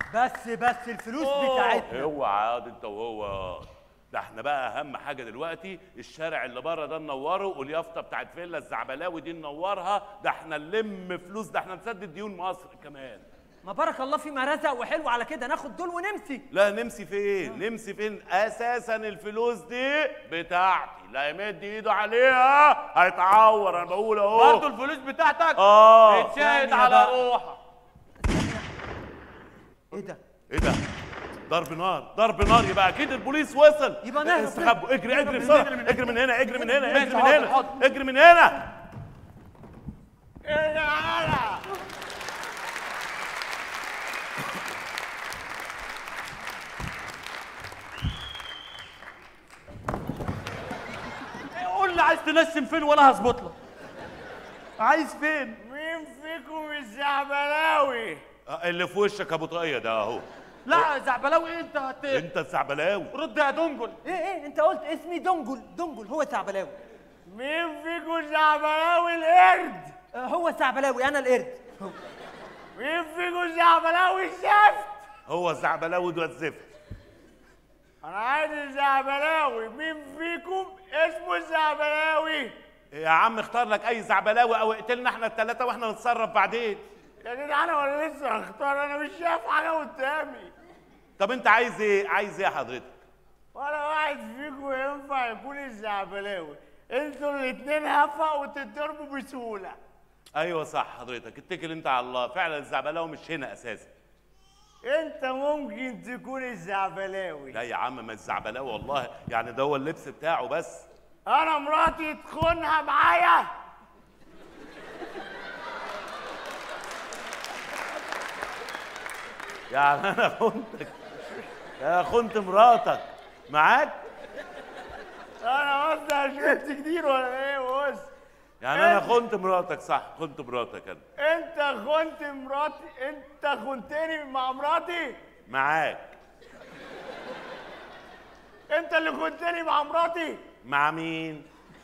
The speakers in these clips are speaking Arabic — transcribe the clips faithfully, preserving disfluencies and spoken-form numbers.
بس بس الفلوس بتاعتنا. اوعى ياض انت وهو. ده احنا بقى اهم حاجه دلوقتي الشارع اللي بره ده ننوره، واليافطه بتاعت فيلا الزعبلاوي دي ننورها. ده احنا نلم فلوس، ده احنا نسدد ديون مصر كمان. ما بارك الله فيما رزق، وحلو على كده ناخد دول ونمسي. لا نمسي فين؟ نمسي فين؟ اساسا الفلوس دي بتاعتي، لا يمد ايده عليها هيتعور. انا بقول اهو برضه الفلوس بتاعتك؟ اه اتشاهد على روحك. ايه ده؟ ايه ده؟ ضرب نار، ضرب نار. يبقى اكيد البوليس وصل. يبقى نهرب. استخبوا. اجري اجري بسرعه، اجري من هنا، اجري من هنا، اجري من هنا، اجري من هنا. ايه يا علا؟ قول لي عايز تنشن فين وانا هظبط لك. عايز فين؟ مين فيكم الزعبلاوي؟ اللي في وشك ابو طاقيه ده اهو. لا زعبلاوي ايه انت هت... انت الزعبلاوي. رد يا دنجل. ايه ايه انت قلت اسمي دنجل. دنجل هو زعبلاوي. مين فيكم الزعبلاوي القرد؟ آه هو زعبلاوي انا القرد. مين فيكم الزعبلاوي الزفت؟ هو الزعبلاوي ده الزفت. انا عايز الزعبلاوي. مين فيكم اسمه الزعبلاوي؟ يا عم اختار لك اي زعبلاوي او اقتلنا احنا الثلاثه واحنا نتصرف بعدين. يا جدعان انا لسه هختار، انا مش شايف حاجه قدامي. طب انت عايز ايه؟ عايز ايه حضرتك؟ ولا واحد فيكم ينفع يكون الزعبلاوي. انتوا الاتنين هفا وتتضربوا بسهوله. ايوه صح حضرتك، اتكل انت على الله. فعلا الزعبلاوي مش هنا اساسا. انت ممكن تكون الزعبلاوي. لا يا عم ما الزعبلاوي والله، يعني ده هو اللبس بتاعه بس. انا مراتي تخونها معايا. يعني انا خنتك؟ يا خنت مراتك معاك؟ انا قصدي شفت كتير ولا ايه؟ بص يعني انا خنت مراتك صح؟ خنت مراتك انا. انت خنت مراتي. انت خنتني مع مراتي. معاك. انت اللي خنتني مع مراتي. مع مين؟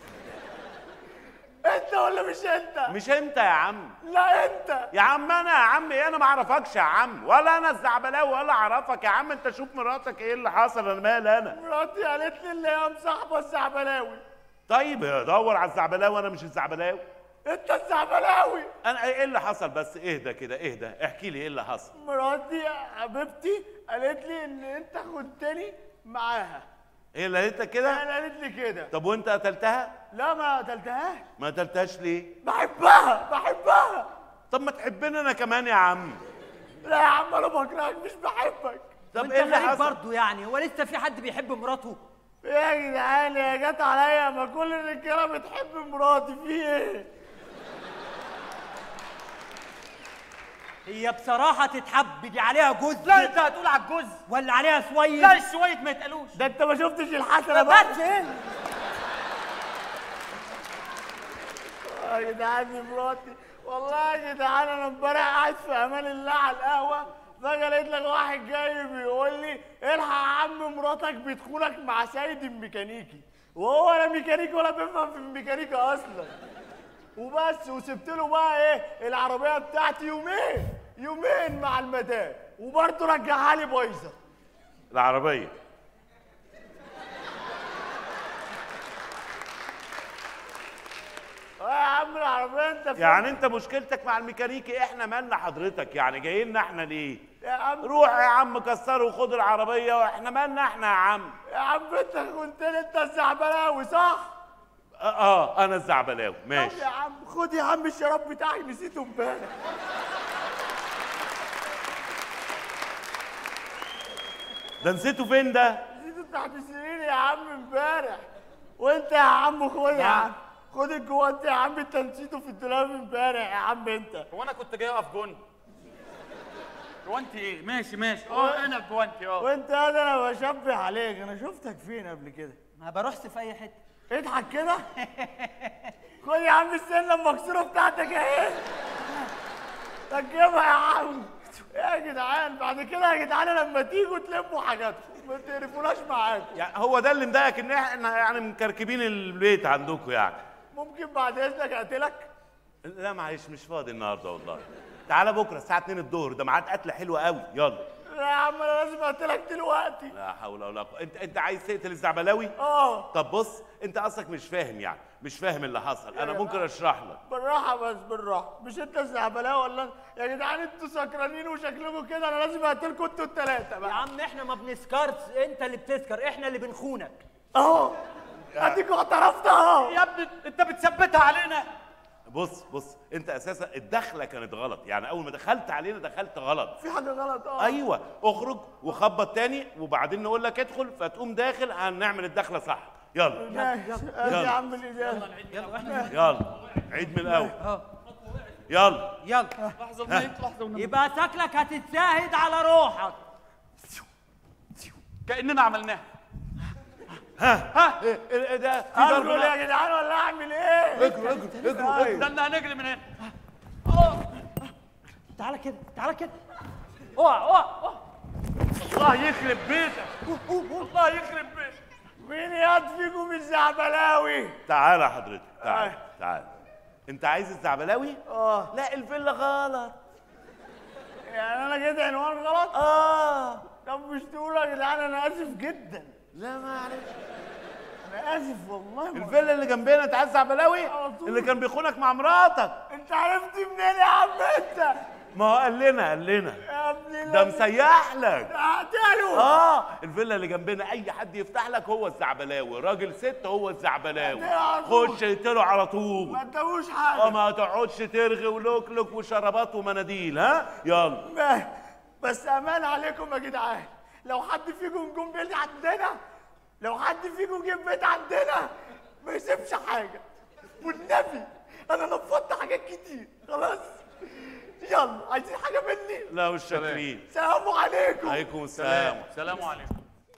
انت ولا مش انت؟ مش انت يا عم. لا انت يا عم. انا يا عم ايه؟ انا ما اعرفكش يا عم، ولا انا الزعبلاوي ولا اعرفك يا عم. انت شوف مراتك ايه اللي حصل، انا مالي انا. مراتي قالت لي اللي هي مصاحبه الزعبلاوي. طيب دور على الزعبلاوي، انا مش الزعبلاوي. انت الزعبلاوي. انا ايه اللي حصل بس؟ اهدى كده اهدى، احكي لي ايه اللي حصل. مراتي يا حبيبتي قالت لي ان انت خنتني معاها. ايه اللي قالت لك كده؟ انا قالت لي كده. طب وانت قتلتها؟ لا ما قتلتهاش. ما قتلتهاش ليه؟ بحبها بحبها. طب ما تحبني انا كمان يا عم. لا يا عم انا بكرهك مش بحبك. طب ايه انت اللي غريب حصل؟ برضه يعني. هو لسه في حد بيحب مراته؟ يا جدعان يا جت عليا ما كل الرجاله بتحب مراتي، في ايه؟ هي بصراحة تتحب، دي عليها جوز. لا انت هتقول على الجوز ولا عليها سويد؟ لا السويد ما يتقالوش. ده انت ما شفتش الحسنه بقى. بس ايه؟ يا جدعان دي مراتي والله يا جدعان. انا امبارح قاعد في امان الله على القهوه، فجاه لقيت لك واحد جاي بيقول لي الحق يا عم مراتك بتخونك مع سيد الميكانيكي، وهو لا ميكانيكي ولا بيفهم في الميكانيكا اصلا. وبس وسبت له بقى ايه العربيه بتاعتي يومين يومين مع المدام، وبرضه رجعها لي بايظه العربيه. اه يا عم العربيه انت فين؟ يعني انت مشكلتك مع الميكانيكي، احنا مالنا حضرتك؟ يعني جايين لنا احنا ليه؟ يا عم روح يا عم كسره وخد العربيه، واحنا مالنا احنا يا عم؟ يا عم انت كنت انت الزعبلاوي صح؟ اه, آه انا الزعبلاوي ماشي. طب يا عم خد يا عم الشراب بتاعي نسيته امبارح. ده نسيته فين ده؟ نسيته تحت السرير يا عم امبارح. وانت يا عم خد يا عم خد الجوانتي يا عم، انت نسيته في الدولاب امبارح يا عم انت. هو انا كنت جاي اقف جون؟ جوانتي ايه؟ ماشي ماشي اه انا جوانتي اه. وانت يا ده انا بشبه عليك، انا شفتك فين قبل كده؟ ما بروحش في اي حته. اضحك كده. خد يا عم السنه المكسوره بتاعتك اهي. ركبها يا عم. يا جدعان بعد كده يا جدعان لما تيجوا تلموا حاجاتكم ما تقرفوناش معاكم. يعني هو ده اللي مضايقك ان احنا يعني مكركبين البيت عندكم يعني؟ ممكن بعد اذنك اقتلك؟ لا معلش مش فاضي النهارده والله. تعالى بكره الساعه اتنين الظهر، ده ميعاد قتله حلوه قوي. يلا. لا يا عم انا لازم اقتلك دلوقتي. لا حول ولا قوه. انت انت عايز تقتل الزعبلاوي؟ اه. طب بص، انت اصلك مش فاهم يعني، مش فاهم اللي حصل. انا ممكن اشرح لك. بالراحه بس بالراحه، مش انت الزعبلاوي ولا انت؟ يا جدعان انتوا سكرانين وشكلكم كده، انا لازم اقتلكم انتوا الثلاثه يا بقى. عم احنا ما بنسكرش، انت اللي بتسكر، احنا اللي بنخونك. اهو اديكوا اعترفت اهو. يا ابني انت بتثبتها علينا. بص بص، انت اساسا الدخله كانت غلط، يعني اول ما دخلت علينا دخلت غلط. في حاجه غلط اه. ايوه، اخرج وخبط تاني وبعدين نقول لك ادخل، فتقوم داخل هنعمل الدخله صح. يلا ماشي ادي يا عم الاجابه. يلا عيد من الاول. يلا يلا لحظه المايك، لحظه والنبي. يبقى شكلك هتتشاهد على روحك. كاننا عملناها. ها ها ايه إيه ده؟ في ضرب اقول نار. يا جدعان ولا اعمل ايه؟ اجروا اجروا اجروا اجروا. استنى هنجري من هنا. تعالى كده تعالى كده. اوعى اوعى اوعى. الله يخرب بيتك. الله يخرب بيتك. مين ياض فيكم الزعبلاوي؟ تعالى حضرتك، تعال آه. تعال. انت عايز الزعبلاوي؟ اه. لا الفيلا غلط. يعني انا كده عنوان غلط؟ اه. طب مش تقولوا يا جدعان انا اسف جدا. لا معلش، انا اسف والله. ما- الفيلا اللي جنبنا انت عايز الزعبلاوي؟ على طول. اللي كان بيخونك مع مراتك. انت عرفت منين يا عم انت؟ ما هو قال لنا قال لنا يا ابني ده مسيح لك. قتلوا. اه الفيلا اللي جنبنا اي حد يفتح لك هو الزعبلاوي، راجل ست هو الزعبلاوي. على طول. خش اقتله على طول. ما ادوش اه حاجه. ما تقعدش ترغي ولوكلك وشرابات ومناديل. ها يلا. ما- بس امان عليكم يا جدعان، لو حد فيكم جم بيت عندنا، لو حد فيكم جه بيت عندنا ما يسيبش حاجه والنبي. انا نفضت حاجات كتير خلاص. يلا عايزين حاجه مني؟ لا مش شاكرين. سلام عليكم. عليكم السلام. سلام عليكم.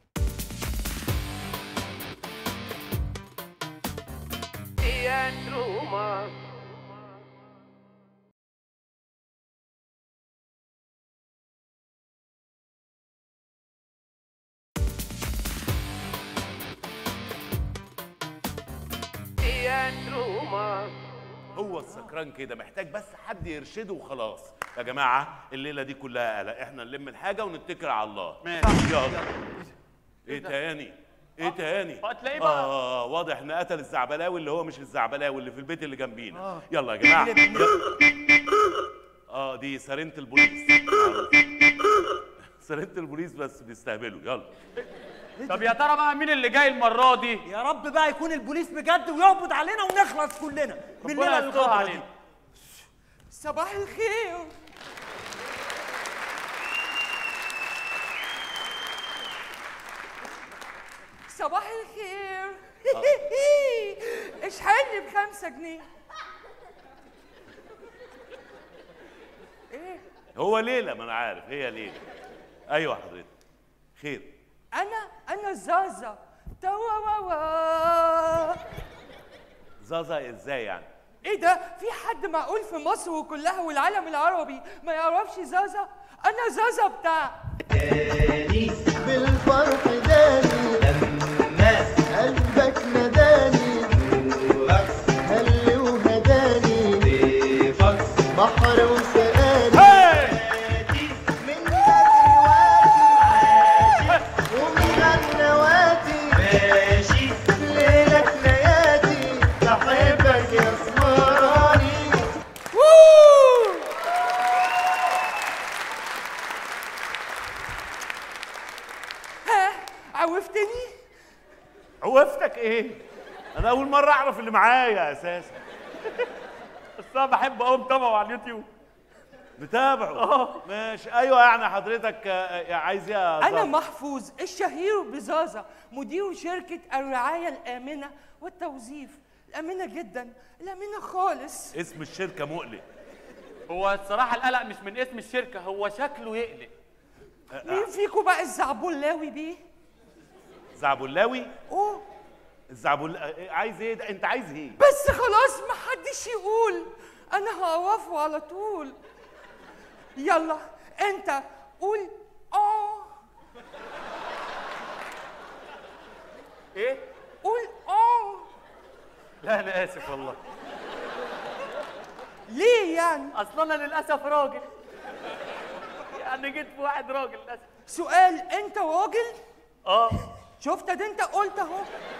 هو السكران كده محتاج بس حد يرشده وخلاص. يا جماعه الليله دي كلها قلق، احنا نلم الحاجه ونتكل على الله. ماشي. يلا. ايه تاني؟ ايه تاني؟ هتلاقيه بقى. اه واضح ان قتل الزعبلاوي اللي هو مش الزعبلاوي اللي في البيت اللي جنبينا. يلا يا جماعه. يلا. اه دي سرينه البوليس. سرينه البوليس بس بيستهبلوا. يلا. طب يا ترى بقى مين اللي جاي المره دي؟ يا رب بقى يكون البوليس بجد ويقبض علينا ونخلص كلنا من الليله ربنا يستر الغدرة دي. علينا. صباح الخير. صباح الخير. اشحني بخمسة جنيه. ايه؟ هو ليله، ما انا عارف هي ليله. ايوه حضرتك. خير. انا انا زازا توا واوا. زازا ازاي يعني؟ ايه ده؟ في حد معقول في مصر وكلها والعالم العربي ما يعرفش زازا؟ انا زازا بتاع بالفرح داني لما قلبك نداني هل وهداني بحر وسقاني من الوادي ومن النوادي ماشي ليلك لياتي بحبك يا اسمراني. ها عوفتني؟ عوفتك ايه؟ انا اول مره اعرف اللي معايا اساسا. بس انا بحب اقوم طبعا على اليوتيوب. بتابعه. اه ماشي. ايوه يعني حضرتك آه، عايز ايه يا أنا زازا؟ محفوظ الشهير بزازا، مدير شركة الرعاية الآمنة والتوظيف. الآمنة جدا، الآمنة خالص. اسم الشركه مقلق. هو الصراحه القلق مش من اسم الشركه، هو شكله يقلق. مين فيكم بقى الزعبلاوي بيه؟ زعبلاوي؟ أوه الزعبل آه، عايز ايه ده؟ انت عايز ايه؟ بس خلاص محدش يقول، أنا هعرفه على طول. يلا أنت قول آه. ايه؟ قول آه. لا انا اسف والله. ليه يعني؟ اصل انا للاسف راجل. انا جيت في واحد راجل للاسف. سؤال، انت راجل؟ اه شفت ده انت قلت اهو.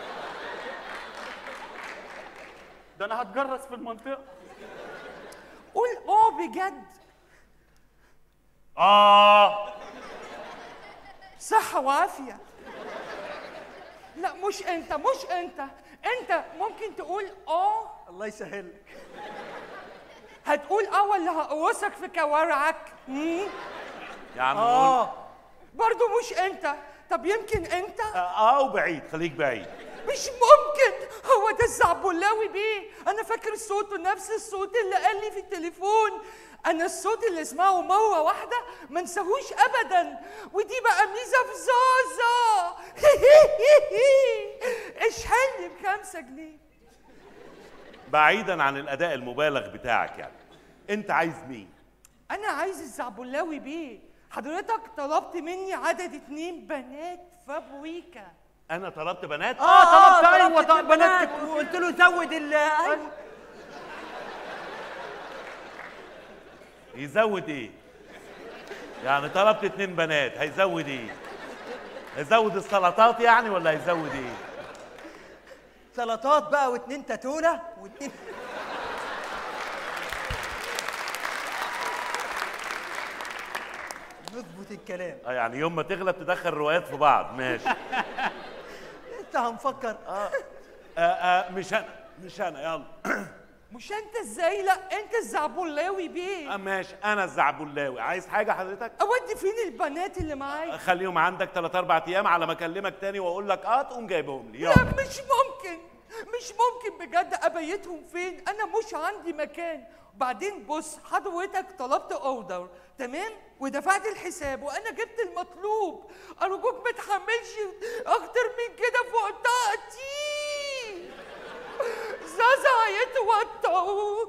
ده انا هتجرس في المنطقه. قول اه بجد. اه صحة وعافية. لا مش انت مش انت انت ممكن تقول اه. الله يسهل لك. هتقول اه ولا هقرصك في كوارعك؟ مم؟ يا عم قول. اه برضو مش انت. طب يمكن انت. اه وبعيد، خليك بعيد. مش ممكن. هو ده الزعبلاوي بيه. انا فاكر صوته نفس الصوت اللي قال لي في التليفون. انا الصوت اللي اسمعه مره واحده ما انساهوش ابدا. ودي بقى ميزه في زازا. اشحني بخمسة جنيه. بعيدا عن الاداء المبالغ بتاعك يعني، انت عايز مين؟ انا عايز الزعبلاوي بيه. حضرتك طلبت مني عدد اتنين بنات فابريكا. انا طلبت بنات؟ اه طلبت طلبت ايوه اتنين طلبت بنات. وقلت له زود ال أيوة. يزود ايه؟ يعني طلبت اتنين بنات، هيزود ايه؟ هيزود السلطات يعني ولا هيزود ايه؟ سلطات بقى واتنين تاتونه واتنين. نظبط الكلام. اه يعني يوم ما تغلب تدخل روايات في بعض، ماشي. انت هنفكر. اه آه آه مش انا مش انا يلا. مش انت ازاي؟ لا انت الزعبلاوي بيه. آه ماشي، انا الزعبلاوي. عايز حاجه حضرتك؟ اودي فين البنات اللي معايا؟ خليهم عندك ثلاث اربع ايام على ما اكلمك تاني واقول لك اه تقوم جايبهم لي. لا يلا. مش ممكن مش ممكن بجد. ابيتهم فين؟ انا مش عندي مكان. وبعدين بص، حضرتك طلبت اوردر تمام ودفعت الحساب وانا جبت المطلوب. ارجوك ما تحملش اكتر من كده فوق طاقتي. زازا هيتوتر.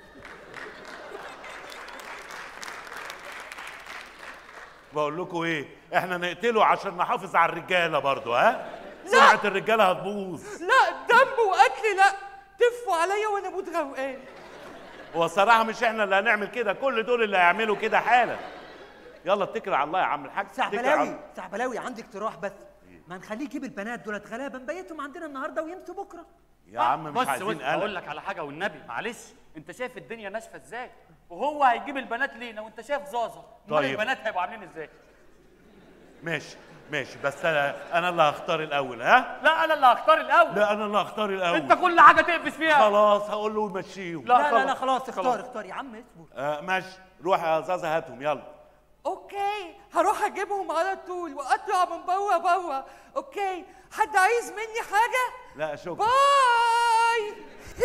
بقول لكم ايه، احنا نقتله عشان نحافظ على الرجاله برضو، ها؟ سرعه الرجاله هتبوظ. لا دم وقتل لا. تفوا عليا وانا اموت غرقان. هو الصراحه مش احنا اللي هنعمل كده، كل دول اللي هيعملوا كده حالا. يلا اتكل على الله يا عم الحاج. اتكل على سعبلاوي الله. سعبلاوي عندي اقتراح بس. ما نخليه يجيب البنات دولت غلابه نبيتهم عندنا النهارده ويمشوا بكره. يا عم مش بص عايزين بص اقول قلق. لك على حاجه والنبي معلش. انت شايف الدنيا ناشفه ازاي؟ وهو هيجيب البنات لينا وانت شايف زازا. امال طيب. البنات هيبقوا عاملين ازاي؟ ماشي ماشي، بس انا انا اللي هختار الاول. ها؟ لا انا اللي هختار الاول. لا انا اللي هختار الاول. انت كل حاجه تقفش فيها. خلاص هقول له يمشيهم. لا، لا لا لا خلاص. خلاص اختار خلاص. اختار يا عم اصبر. آه ماشي، روح يا زازا هاتهم يلا. اوكي هروح اجيبهم على طول واطلع من بره بره. اوكي حد عايز مني حاجه؟ لا شكرا. باي.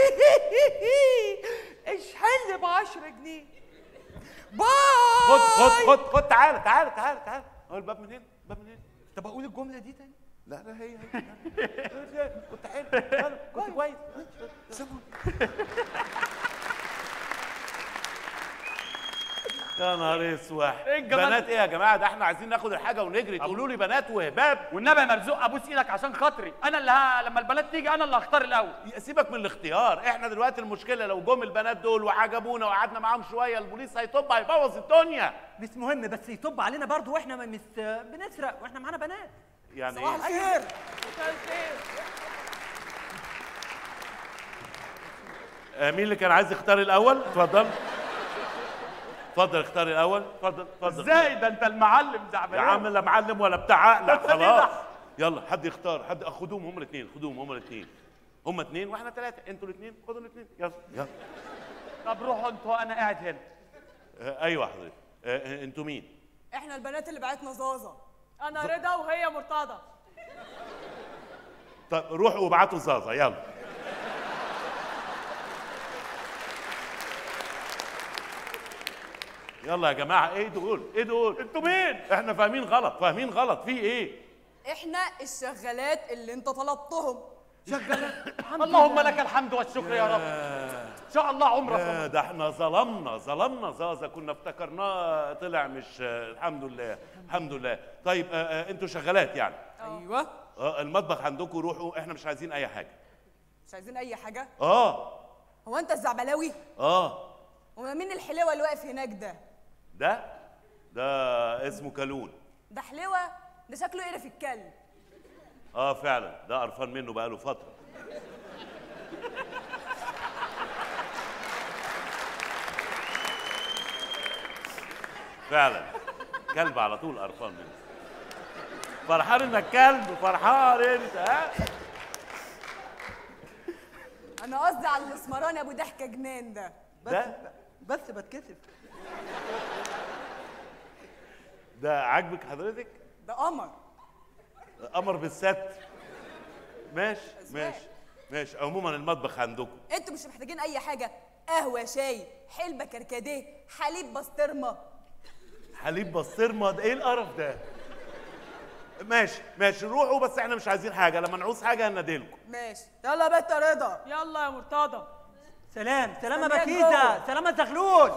اشحن ب عشرة جنيه. باي. خد خد خد خد تعالى تعالى تعالى تعالى. هو الباب منين؟ الباب منين؟ طب اقول الجمله دي تاني؟ لا لا هي هي كنت حلو حلو، كنت كويس. يا نهار اسود. إيه الجمال بنات ده؟ ايه يا جماعه؟ ده احنا عايزين ناخد الحاجه ونجري، تقولوا لي بنات وهباب. والنبي يا مرزوق ابوس ايدك عشان خاطري. انا اللي ه... لما البنات تيجي انا اللي هختار الاول. سيبك من الاختيار، احنا دلوقتي المشكله لو جم البنات دول وعجبونا وقعدنا معاهم شويه البوليس هيطب هيبوظ الدنيا. مش مهم بس يطب علينا برضه واحنا ما مش بنسرق واحنا معانا بنات. يعني صباح ايه؟ الخير. آه، مين اللي كان عايز يختار الاول؟ اتفضل اتفضل اختار الاول. اتفضل اتفضل. ازاي ده انت المعلم يا زعبلاوي. عم لا معلم ولا بتاع عقلك أنت ليه خلاص. ده؟ يلا حد يختار، حد خدوهم هم الاثنين، خدوهم هم الاثنين. هم اثنين واحنا ثلاثه، انتوا الاثنين خدوا الاثنين. يلا يلا. طب روحوا انتوا انا قاعد هنا. آه ايوه حضرتك. آه آه، انتوا مين؟ احنا البنات اللي بعتنا زازا. انا رضا وهي مرتضى. طب روحوا وابعتوا زازا يلا. يلا يا جماعه، ايه دول؟ ايه دول؟ انتوا مين؟ احنا فاهمين غلط، فاهمين غلط، في ايه؟ احنا الشغالات اللي انت طلبتهم. اللهم لك الحمد والشكر يا رب. ان شاء الله عمرك. آه ده احنا ظلمنا ظلمنا زازا، كنا افتكرناه طلع مش آه الحمد لله الحمد لله. طيب آه آه انتوا شغالات يعني؟ ايوه. آه المطبخ عندكم روحوا، احنا مش عايزين اي حاجه. مش عايزين اي حاجه. اه هو انت الزعبلاوي؟ اه وما مين الحلوه اللي واقف هناك ده؟ ده ده اسمه كالون. ده حلوة، ده شكله قرف الكلب. اه فعلا ده قرفان منه بقاله فتره. فعلا كلب على طول قرفان منه. فرحان انك كلب، فرحان انت. ها انا قصدي على الاسمراني ابو ضحكه جنان ده. بس ده؟ بس بتكسف. ده عاجبك حضرتك؟ ده قمر. قمر بالستر. ماشي ماشي ماشي. عموما المطبخ عندكم. انتوا مش محتاجين اي حاجه، قهوه، شاي، حلبه، كركديه، حليب بسطرمه. حليب بسطرمه؟ ده ايه القرف ده؟ ماشي ماشي روحوا، بس احنا مش عايزين حاجه، لما نعوز حاجه هناديلكم. ماشي يلا يا بت رضا. يلا يا مرتضى. سلام سلام يا سلام بكيزه، جوه. سلام يا زغلول.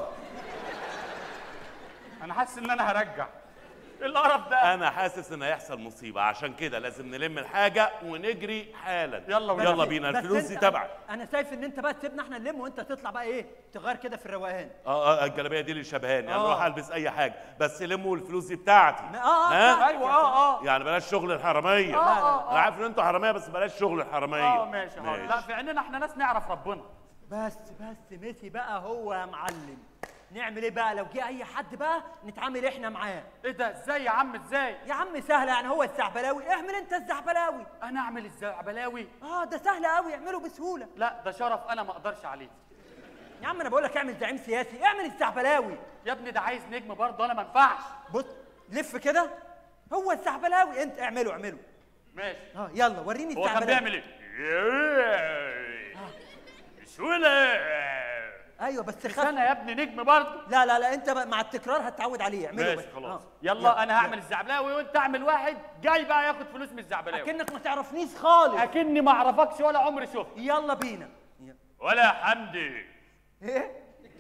انا حاسس ان انا هرجع. ايه القرف ده؟ انا حاسس ان هيحصل مصيبه، عشان كده لازم نلم الحاجه ونجري حالا. يلا يلا بس- بينا، بس الفلوس أنت- دي تبعك. انا شايف ان انت بقى تسيبنا احنا نلم وانت تطلع بقى ايه تغير كده في الروقان. اه اه الجلابيه دي اللي شبهاني، انا آه. اروح البس اي حاجه، بس لموا الفلوس دي بتاعتي. اه اه ها؟ بتاعتك. ايوه اه اه يعني بلاش شغل الحراميه. اه اه انا عارف ان انتوا حراميه، بس بلاش شغل الحراميه. اه ماشي حاضر. لا في عيننا احنا ناس نعرف ربنا. بس بس ميسي بقى هو يا معلم. نعمل ايه بقى لو جه اي حد بقى نتعامل احنا معاه؟ ايه ده؟ ازاي يا عم ازاي؟ يا عم سهله، يعني هو الزعبلاوي اعمل انت الزعبلاوي. انا اعمل الزعبلاوي؟ اه ده سهل قوي، اعمله بسهوله. لا ده شرف انا ما اقدرش عليه. يا عم انا بقول لك اعمل زعيم سياسي، اعمل الزعبلاوي. يا ابني ده عايز نجم برضه، انا ما ينفعش. بص لف كده، هو الزعبلاوي انت اعمله اعمله. ماشي. اه يلا وريني هو كان الزعبلاوي. بيعمل ايه؟ بسهولة. ايوه بس مش خف. انا يا ابني نجم برضه. لا لا لا انت بقى مع التكرار هتتعود عليه، اعمله ماشي بس. خلاص. آه. يلا انا هعمل الزعبلاوي وانت اعمل واحد جاي بقى ياخد فلوس من الزعبلاوي. اكنك ما تعرفنيش خالص. اكني ما اعرفكش ولا عمري شفت. يلا بينا. ي- ولا حمدي. ايه؟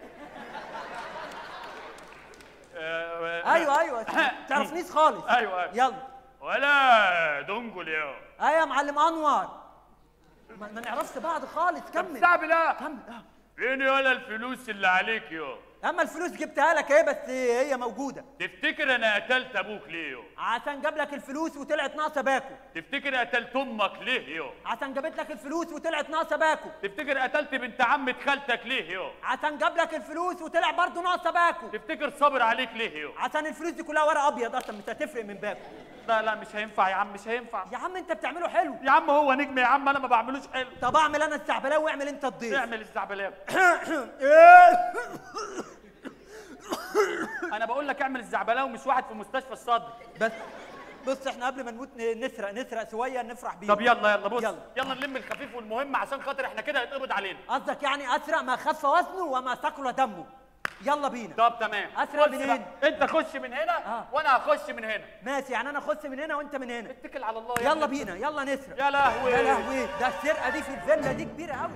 آه، ايوه ايوه ما تعرفنيش خالص. ايوه ايوه. يلا. ولا دونجل يا. ايوه يا معلم انور. ما, ما نعرفش بعض خالص، كمل زعبلا. كمل. آه. فين ولا الفلوس اللي عليك يا؟ اما الفلوس جبتها لك ايه، بس هي موجوده. تفتكر انا قتلت ابوك ليه يا؟ عشان جاب لك الفلوس وطلعت ناقصه باكو. تفتكر قتلت امك ليه يا؟ عشان جابت لك الفلوس وطلعت ناقصه باكو. تفتكر قتلت بنت عمة خالتك ليه يا؟ عشان جاب لك الفلوس وطلع برضه ناقصه باكو. تفتكر صابر عليك ليه يا؟ عشان الفلوس دي كلها ورق ابيض اصلا مش هتفرق من باكو. لا لا مش هينفع يا عم، مش هينفع. يا عم انت بتعمله حلو. يا عم هو نجم يا عم، انا ما بعملوش حلو. طب اعمل انا الزعبلاوي واعمل انت الضيف. اعمل الزعبلاوي. انا بقول لك اعمل الزعبلاوي، مش واحد في مستشفى الصدر. بس بص احنا قبل ما نموت ن- نسرق نسرق شويه نفرح بيه. طب يلا يلا بص يلا. يلا نلم الخفيف والمهم عشان خاطر احنا كده هيتقبض علينا. قصدك يعني اسرق ما خف وزنه وما ثقل دمه. يلا بينا. طب تمام. أسرع بص منين؟ بقى، انت خش من هنا آه. وانا هخش من هنا. ماشي يعني انا اخش من هنا وانت من هنا. اتكل على الله. يلا بينا يلا نسرق. يا لهوي. يا لهوي ده السرقه دي في الفيلا دي كبيره قوي.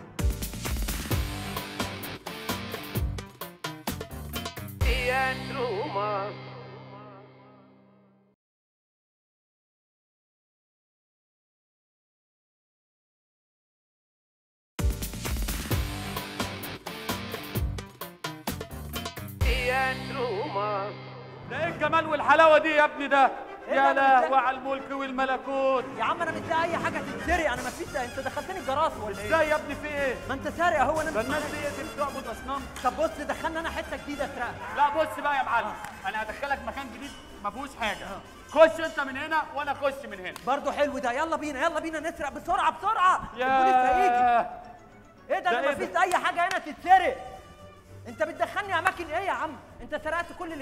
ده ايه الجمال والحلاوه دي يا ابني ده؟ إيه يا ده؟ أنا مش لهوي على الملك والملكوت. يا عم انا مش لاقي اي حاجه تتسرق، انا ما فيش. انت دخلتني الجراس ولا ايه؟ ازاي يا ابني في ايه؟ ما انت سارق اهو انا ده مش الناس معاك. دي دي بتعبد اصنام. طب بص دخلنا انا حته جديده اسرقها. لا بص بقى يا معلم، انا هدخلك مكان جديد ما فيهوش حاجه. خش انت من هنا وانا اخش من هنا. برضه حلو ده. يلا بينا يلا بينا نسرق بسرعه بسرعه. يا البوليس هيجي. ايه ده ده انا إيه ما فيش اي حاجه هنا تتسرق. انت بتدخلني اماكن ايه يا عم؟ انت سرقت كل اللي